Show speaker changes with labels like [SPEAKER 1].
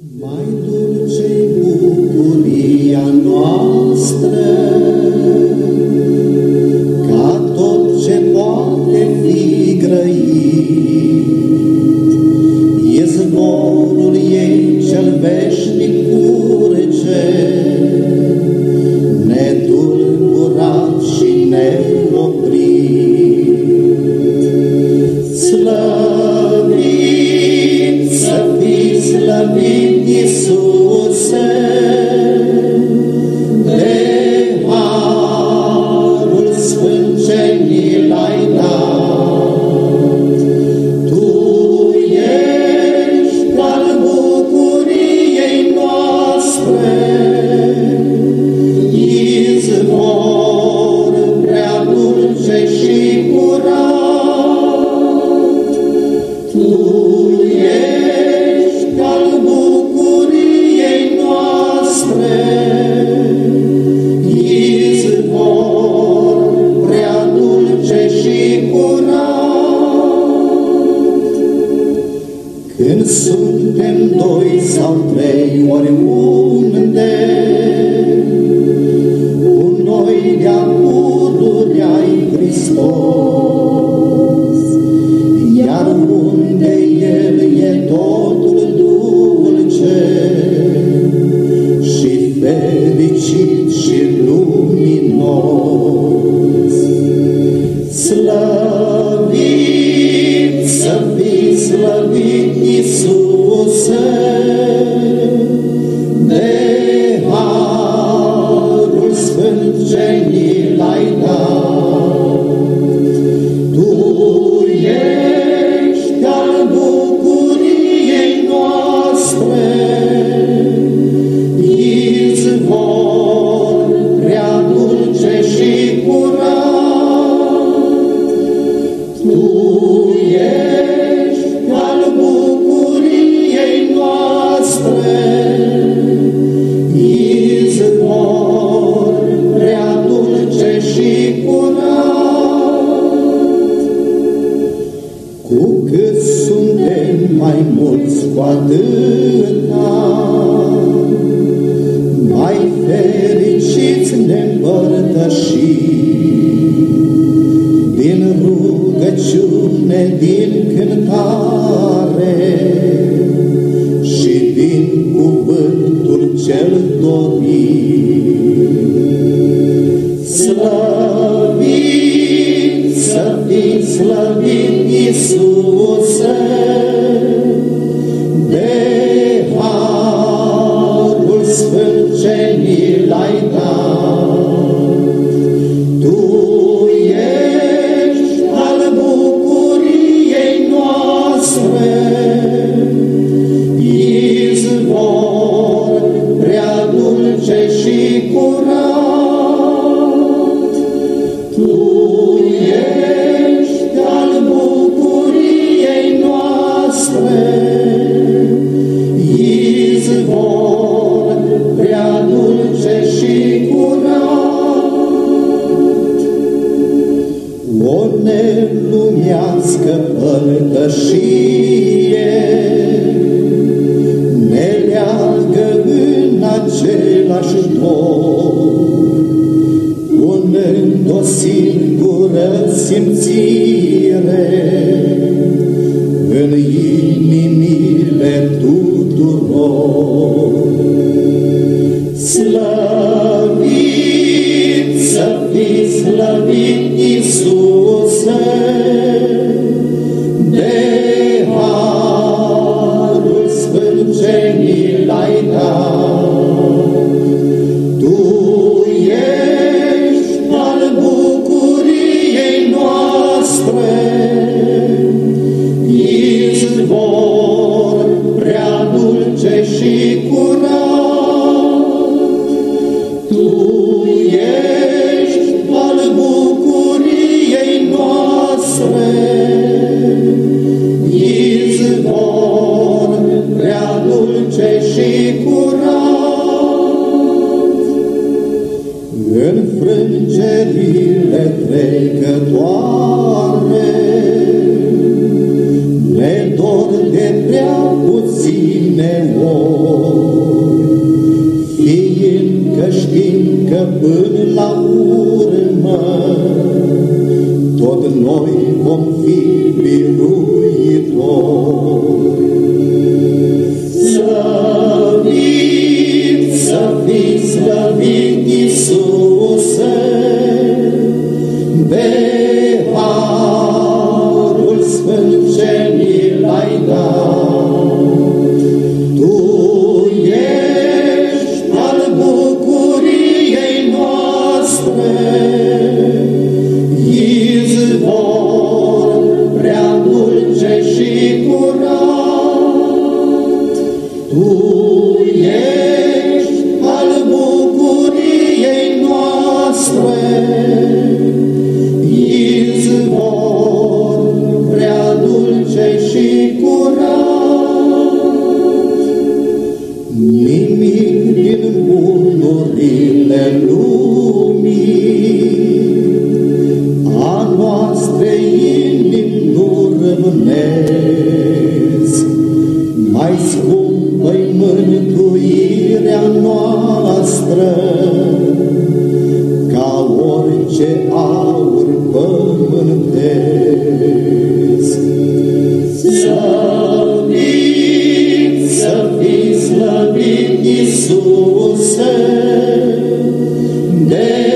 [SPEAKER 1] Mai dulce-i bucuria noastră, ca tot ce poate fi grăit. Izvorul ei cel veșnic curge, netulburat și neoprit. Slăvit să fii, slăvit, Iisuse, de harul sfânt ce ni l-ai dat. Tu ești al bucuriei noastre, izvor prea dulce și curat. Tu ești al bucuriei noastre, izvor prea dulce și curat. Când suntem doi sau trei oriunde, cu noi de-a pururi ai Hristos, iar unde El e totul dulce și fericit și luminos. Slăvit să fii, slăvit, Iisuse, de harul sfânt ce ni l-ai dat. Tu ești al bucuriei noastre, izvor prea dulce și curat. Tu ești al bucuriei noastre, izvor prea dulce și curat. Cu cât suntem mai mulți, cu atâta mai fericiți ne împărtășim din rugăciune, din cântare și din cuvântul cel dorit. Slăvit să fii, slăvit, Iisuse, de harul sfânt ce ni l-ai dat. Tu ești al bucuriei noastre, izvor prea dulce și curat. Tu ești al bucuriei noastre, izvor prea dulce și curat. O nelumească părtășie ne leagă în același dor, punând o singură simțire în inimile tuturor. Slăvit să fii, slăvit, Iisuse, de harul sfânt ce ni l-ai dat. Tu ești al bucuriei noastre, izvor prea dulce și curat. Tu ești al bucuriei noastre, izvor prea dulce și curat. În frângerile trecătoare ne dor de prea puțin uneori, fiindcă știm că până la urmă tot noi vom fi biruitori. Slăvit să fii, slăvit, Iisuse, de harul sfânt ce ni l-ai dat. Tu ești al bucuriei noastre, izvor prea dulce și curat. Tu ești al bucuriei noastre, izvor prea dulce și curat. Nimic din bunurile lumii a noastre inimi nu rămânesc, mai scumpă-i mântuirea noastră, ca orice aur pământesc. Slăvit să fii, slăvit, Iisuse, de